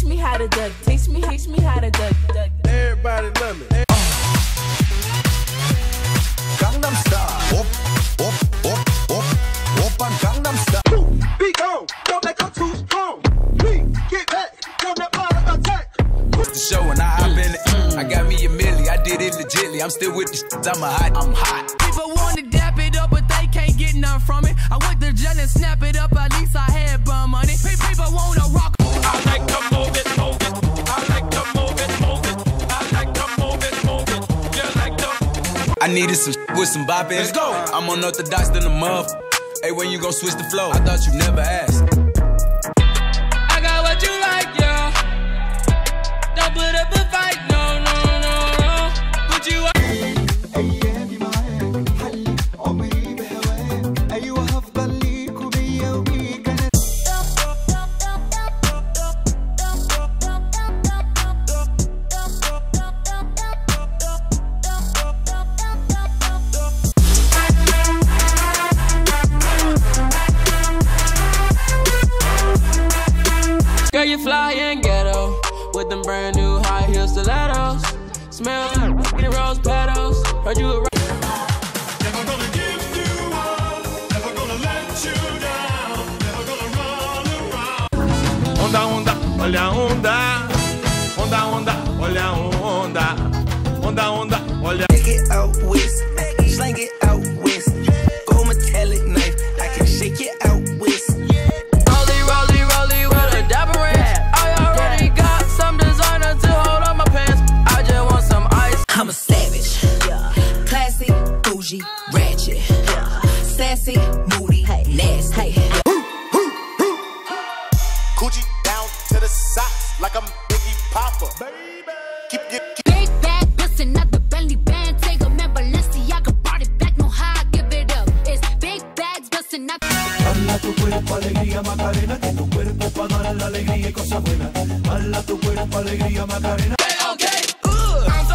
teach me how to duck, teach me how to duck. Everybody love me. Gangnam Style. Op, op, op, op, op on Gangnam Style. Be gone, don't let go too strong. Me, get back, don't let fire attack. The show and I hop in it. I got me a milli, I did it legitly. I'm still with the shit, I'm hot. People want to dap it up, but they can't get none from it. I went to jail and snap it up, at least I had bum money. People want to rock. I like to move it, move it. I like to move it, move it. I like to move it, move it. You like to. I needed some shit with some bop in. Let's go. I'm unorthodox than a muff. Hey, when you gon' switch the flow? I thought you never asked. I got what you like, yeah. Don't put up a fight, no, no, no, no. Put you up. Girl, you fly and ghetto with them brand new high heel stilettos. Smell like rose petals. Heard you around. Never gonna give you up. Never gonna let you down. Never gonna run around. Onda, onda, olha a onda. Onda, onda, olha a onda. Onda, onda, olha. Take it out west, slang it out west. Go metallic knife, I can shake it out west. Rolly with a dapper ranch. I already got some designer to hold on my pants. I just want some ice. I'm a savage, classy, bougie, ratchet, sassy, moody, nasty. Coochie down to the socks like I'm Biggie Popper. Baby, keep Big bag, bustin' out the belly band. Take a man, Balenciaga brought it back. No how I give it up. It's big bags, bustin' out. Hala tu cuerpo, alegría, Macarena, que tu cuerpo pa' dar la alegría y cosas buenas. Hala tu cuerpo, alegría, Macarena. Okay.